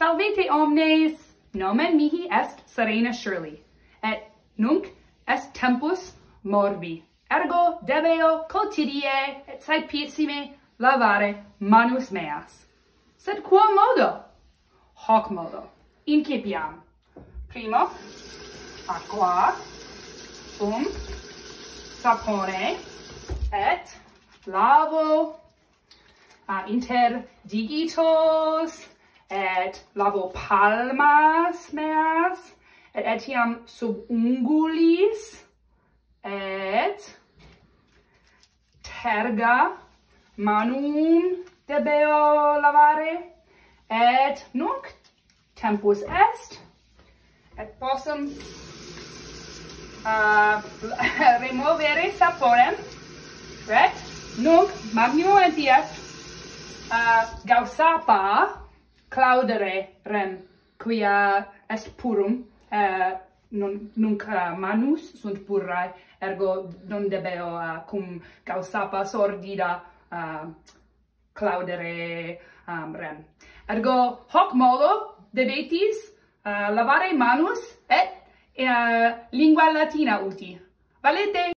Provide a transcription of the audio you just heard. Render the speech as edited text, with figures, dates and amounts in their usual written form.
Salvete omnes, nomen mihi est Serena Shirley, et nunc est tempus morbi. Ergo debeo quotidie et saepissime lavare manus meas. Sed quo modo? Hoc modo. Incipiam. Primo, aqua, sapone, et lavo inter digitos, et lavo palmas meas, et etiam sub ungulis, et terga manum debeo lavare, et nunc tempus est, et possum removere saponem, et nunc magnum etiat gausapa claudere rem, quia est purum, nunc manus sunt purae, ergo non debeo cum gausapa sordida claudere rem. Ergo hoc modo debetis lavare manus et lingua latina uti. Valete!